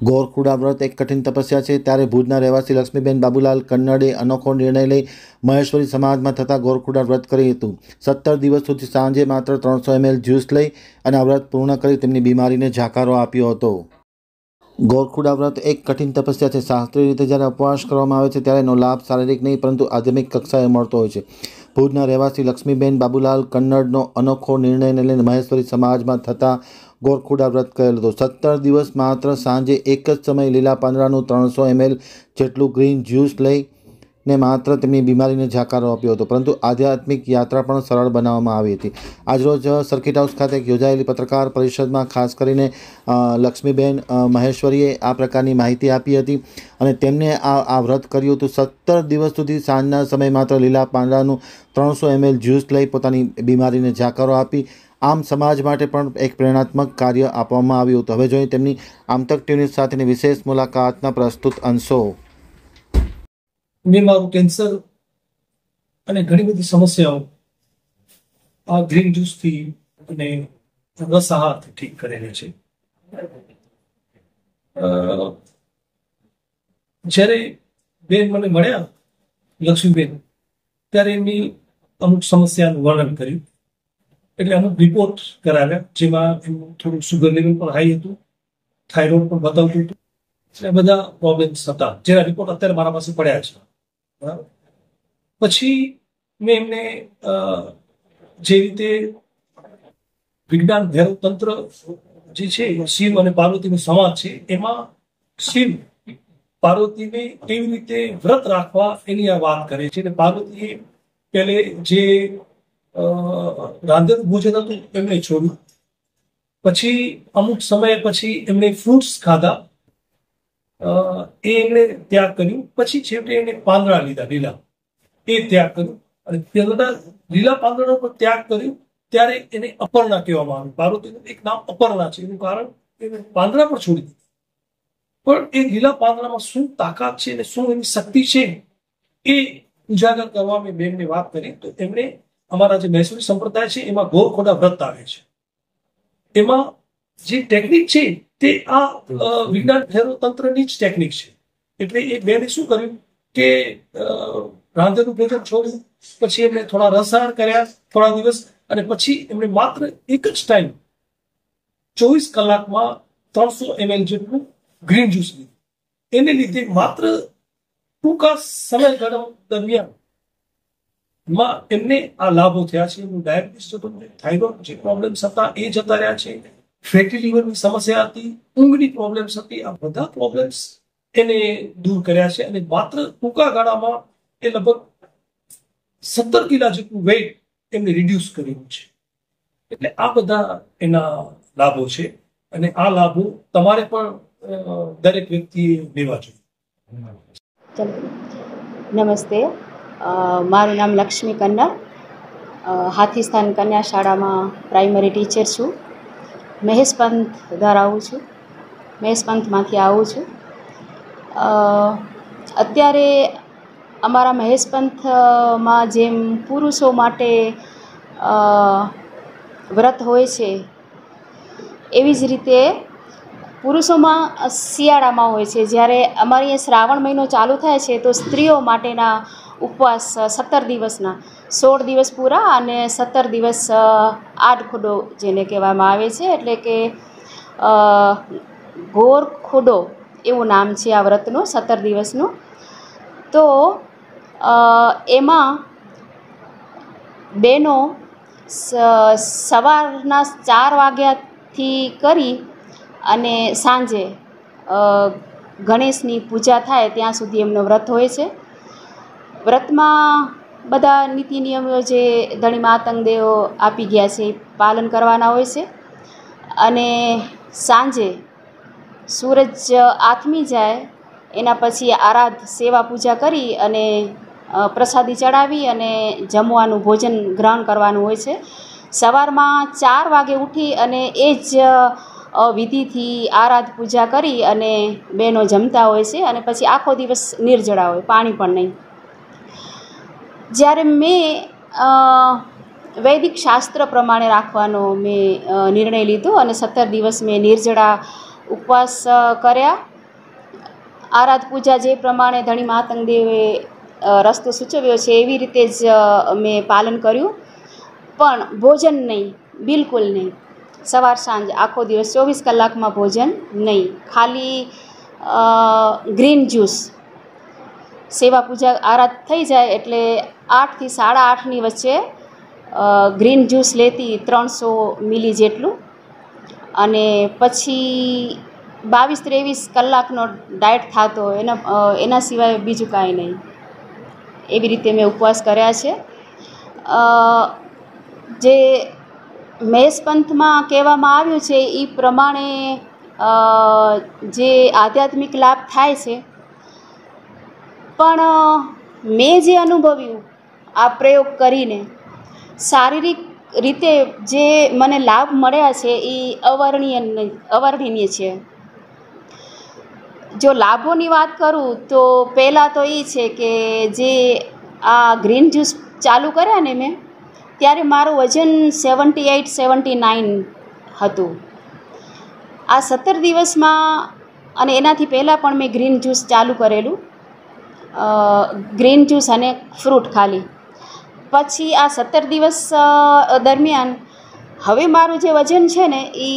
ગોરખુડા વ્રત એક કઠિન તપસ્યા છે, ત્યારે ભુજના રહેવાસી લક્ષ્મીબેન બાબુલાલ કન્નડે અનોખો નિર્ણય લઈ મહેશ્વરી સમાજમાં થતા ગોરખુડા વ્રત કરી હતું। 17 દિવસ સુધી સાંજે માત્ર 300 ml જ્યુસ લઈ અને આ વ્રત પૂર્ણ કરી તેમની બીમારીને જાકારો આપ્યો હતો। ગોરખુડા વ્રત એક કઠિન તપસ્યા છે। શાસ્ત્રીય રીતે જ્યારે ઉપવાસ કરવામાં આવે છે ત્યારે એનો લાભ શારીરિક નહીં પરંતુ આધ્યાત્મિક કક્ષાએ મળતો હોય છે। ભુજના રહેવાસી લક્ષ્મીબેન બાબુલાલ કન્નડનો અનોખો નિર્ણયને લઈને મહેશ્વરી સમાજમાં થતા ગોરખુડા વ્રત કરેલ હતો। 17 દિવસ માત્ર સાંજે એક જ સમયે લીલા પાંદડાનું 300 ml જેટલું ગ્રીન જ્યુસ લઈને માત્ર તેમની બીમારીને જાકારો આપ્યો હતો, પરંતુ આધ્યાત્મિક યાત્રા પણ સરળ બનાવવામાં આવી હતી। આજરોજ સર્કિટ હાઉસ ખાતે યોજાયેલી પત્રકાર પરિષદમાં ખાસ કરીને લક્ષ્મીબેન મહેશ્વરીએ આ પ્રકારની માહિતી આપી હતી અને તેમને આ વ્રત કર્યું હતું। 17 દિવસ સુધી સાંજના સમયે માત્ર લીલા પાંદડાનું 300 ml જ્યુસ લઈ પોતાની બીમારીને જાકારો આપી આમ સમાજ માટે પણ એક પ્રેરણાત્મક કાર્ય આપવામાં આવ્યું હતું। હવે જોઈએ તેમની આમતક ટીવી સાથેની વિશેષ મુલાકાતના પ્રસ્તુત અંશો। મેં મારું કેન્સર અને ઘણી બધી સમસ્યાઓ આ ગ્રીન જ્યુસથી અને રસ આહારથી ઠીક કરેલી છે। જ્યારે બેન મને મળ્યા લક્ષ્મીબેન, ત્યારે એમની અમુક સમસ્યાનું વર્ણન કર્યું, એટલે અમુક રિપોર્ટ કરાવ્યા, જેમાં એમનું થોડું સુગર લેવલ પણ હાઈ હતું, થાઇરોઇડ પણ બતાવતું હતું, એટલે બધા પ્રોબ્લેમ્સ હતા, જેના રિપોર્ટ અત્યારે મારા પાસે પડ્યા છે। બરાબર, પછી મેં એમને જે રીતે વિજ્ઞાન ભૈરવ તંત્ર જે છે, શિવ અને પાર્વતીનો સમાજ છે, એમાં શિવ પાર્વતીને કેવી રીતે વ્રત રાખવા એની આ વાત કરે છે। એટલે પાર્વતીએ પહેલે જે રાંધેલું ભોજન હતું એમને છોડ્યું, પછી અમુક સમય પછી એમને ફ્રૂટ્સ ખાધા, એ એમને ત્યાગ કર્યું, પછી છેવટે એને પાંદડા લીધા લીલા, એ ત્યાગ કર્યું, અને પેલા લીલા પાંદડા પર ત્યાગ કર્યું ત્યારે એને અપર્ણા કહેવામાં આવ્યું। પાર્વતીનું એક નામ અપર્ણા છે, એનું કારણ એને પાંદડા પર છોડી દીધું, પણ એ લીલા પાંદડામાં શું તાકાત છે અને શું એની શક્તિ છે એ ઉજાગર કરવા મેં બેનને વાત કરી, તો એમણે અમારા જે મહેશ્વરી સંપ્રદાય છે એમાં ગોરખોડા વ્રત આવે છે, એમાં જે ટેકનિક છે તે આ વિજ્ઞાન ભૈરવ તંત્રની જ ટેકનિક છે। એટલે એ બેને શું કર્યું કે રાંધેલું ભોજન છોડ્યું, પછી એમને થોડા રસાયણ કર્યા થોડા દિવસ, અને પછી એમણે માત્ર એક જ ટાઈમ 24 કલાકમાં 300 ml જેટલું ગ્રીન જ્યુસ લીધું। એને લીધે માત્ર ટૂંકા સમયગાળા દરમિયાન એમને આ લાભો થયા છે। એમનું ડાયાબિટીસ જતું, થાઇરોઇડ જે પ્રોબ્લેમ્સ હતા એ જતા રહ્યા છે, ફેટી લીવરની સમસ્યા હતી, ઊંઘની પ્રોબ્લેમ્સ હતી, આ બધા પ્રોબ્લેમ્સ એને દૂર કર્યા છે, અને માત્ર ટૂંકા ગાળામાં એ લગભગ 17 કિલા જેટલું વેઇટ એમને રિડ્યુસ કર્યું છે। એટલે આ બધા એના લાભો છે, અને આ લાભો તમારે પણ દરેક વ્યક્તિએ લેવા જોઈએ। નમસ્તે, મારું નામ લક્ષ્મી કન્નર, હાથીસ્થાન કન્યા શાળામાં પ્રાઇમરી ટીચર છું। મહેશપંથ દ્વારા આવું છું, મહેશપંથમાંથી આવું છું। અત્યારે અમારા મહેશપંથમાં જેમ પુરુષો માટે વ્રત હોય છે, એવી જ રીતે પુરુષોમાં શિયાળામાં હોય છે। જ્યારે અમારે અહીંયા શ્રાવણ મહિનો ચાલુ થાય છે તો સ્ત્રીઓ માટેના ઉપવાસ 17 દિવસના, 16 દિવસ પૂરા અને 17 દિવસ આડખોડો જેને કહેવામાં આવે છે, એટલે કે ગોરખોડો એવું નામ છે આ વ્રતનું, 17 દિવસનું। તો એમાં બહેનો સવારના 4 વાગ્યાથી કરી અને સાંજે ગણેશની પૂજા થાય ત્યાં સુધી એમનો વ્રત હોય છે। વ્રતમાં બધા નીતિ નિયમો જે ધણી માતંગદેવો આપી ગયા છે એ પાલન કરવાના હોય છે, અને સાંજે સૂરજ આથમી જાય એના પછી આરાધ સેવા પૂજા કરી અને પ્રસાદી ચડાવી અને જમવાનું ભોજન ગ્રહણ કરવાનું હોય છે। સવારમાં 4 વાગે ઉઠી અને એ જ વિધિથી આરાધ પૂજા કરી અને બહેનો જમતા હોય છે, અને પછી આખો દિવસ નિર્જળા હોય, પાણી પણ નહીં। જ્યારે મેં વૈદિક શાસ્ત્ર પ્રમાણે રાખવાનો મેં નિર્ણય લીધો અને 17 દિવસ મેં નિર્જળા ઉપવાસ કર્યા, આરાધ પૂજા જે પ્રમાણે ધણી મહાતંગદેવે રસ્તો સૂચવ્યો છે એવી રીતે જ મેં પાલન કર્યું. પણ ભોજન નહીં, બિલકુલ નહીં. સવાર સાંજ આખો દિવસ 24 કલાકમાં ભોજન નહીં, ખાલી ગ્રીન જ્યુસ. સેવા પૂજા આરાધ થઈ જાય એટલે 8 થી 8:30ની વચ્ચે ગ્રીન જ્યુસ લેતી 300 મિલી જેટલું, અને પછી 22-23 કલાકનો ડાયટ થતો, એના સિવાય બીજું કાંઈ નહીં. એવી રીતે મેં ઉપવાસ કર્યા છે. જે મહેશ પંથમાં કહેવામાં આવ્યું છે એ પ્રમાણે જે આધ્યાત્મિક લાભ થાય છે, પણ મેં જે અનુભવ્યું આ પ્રયોગ કરીને, શારીરિક રીતે જે મને લાભ મળ્યા છે એ અવર્ણનીય છે. જો લાભોની વાત કરું તો પહેલાં તો એ છે કે જે આ ગ્રીન જ્યુસ ચાલુ કર્યા ને મેં, ત્યારે મારું વજન 78-79 હતું. આ 17 દિવસમાં, અને એનાથી પહેલાં પણ મેં ગ્રીન જ્યુસ ચાલુ કરેલું, ગ્રીન જ્યુસ અને ફ્રૂટ ખાલી. પછી આ 17 દિવસ દરમિયાન હવે મારું જે વજન છે ને એ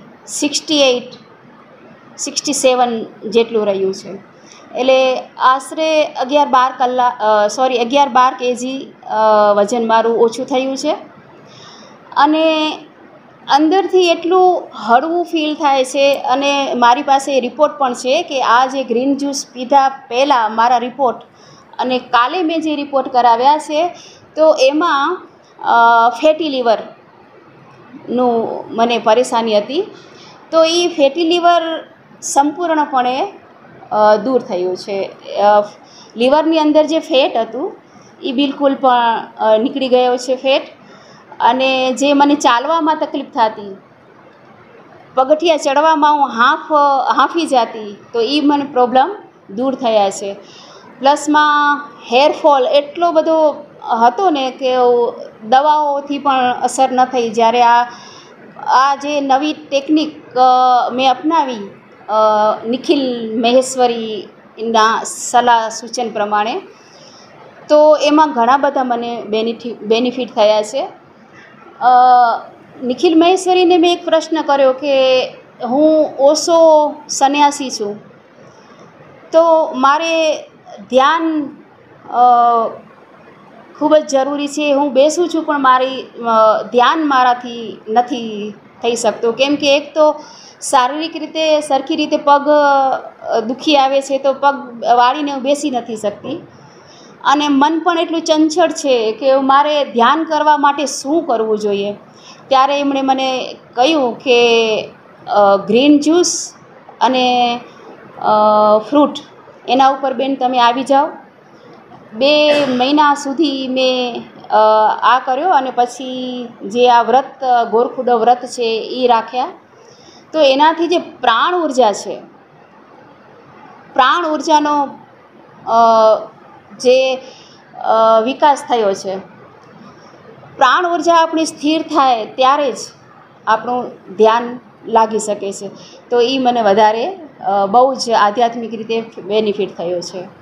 68-67 જેટલું રહ્યું છે. એટલે આશરે 11-12 કેજી વજન મારું ઓછું થયું છે. અને અંદરથી એટલું હળવું ફીલ થાય છે. અને મારી પાસે રિપોર્ટ પણ છે કે આ જે ગ્રીન જ્યુસ પીધા પહેલાં મારા રિપોર્ટ અને કાલે મેં જે રિપોર્ટ કરાવ્યા છે, તો એમાં ફેટી લીવરનું મને પરેશાની હતી. તો એ ફેટી લીવર સંપૂર્ણપણે દૂર થયું છે. લીવરની અંદર જે ફેટ હતું એ બિલકુલ પણ નીકળી ગયો છે ફેટ. અને જે મને ચાલવામાં તકલીફ થતી, પગથિયા ચડવામાં હું હાંફી જતી, તો એ મને પ્રોબ્લેમ દૂર થયા છે. પ્લસમાં હેરફોલ એટલો બધો હતો ને કે દવાઓથી પણ અસર ન થઈ. જ્યારે આ જે નવી ટેકનિક મેં અપનાવી નિખિલ મહેશ્વરીના સલાહ સૂચન પ્રમાણે, તો એમાં ઘણા બધા મને બેનિફિટ થયા છે. નિખિલ મહેશ્વરીને મેં એક પ્રશ્ન કર્યો કે હું ઓશો સંન્યાસી છું, તો મારે ધ્યાન ખૂબ જ જરૂરી છે. હું બેસું છું પણ ધ્યાન મારાથી નથી થઈ શકતું, કેમ કે એક તો શારીરિક રીતે સરખી રીતે પગ દુખી આવે છે, તો પગ વાળીને હું બેસી નથી શકતી. અને મન પણ એટલું ચંચળ છે કે મારે ધ્યાન કરવા માટે શું કરવું જોઈએ. ત્યારે એમણે મને કહ્યું કે ગ્રીન જ્યુસ અને ફ્રૂટ, એના ઉપર બેન તમે આવી જાઓ. 2 મહિના સુધી મેં આ કર્યો, અને પછી જે આ વ્રત ગોરખુડો વ્રત છે એ રાખ્યા. તો એનાથી જે પ્રાણ ઉર્જાનો જે વિકાસ થયો છે. પ્રાણ ઉર્જા આપણી સ્થિર થાય ત્યારે જ આપણું ધ્યાન લાગી શકે છે. તો એ મને વધારે બહુ જ આધ્યાત્મિક રીતે બેનિફિટ થયો છે.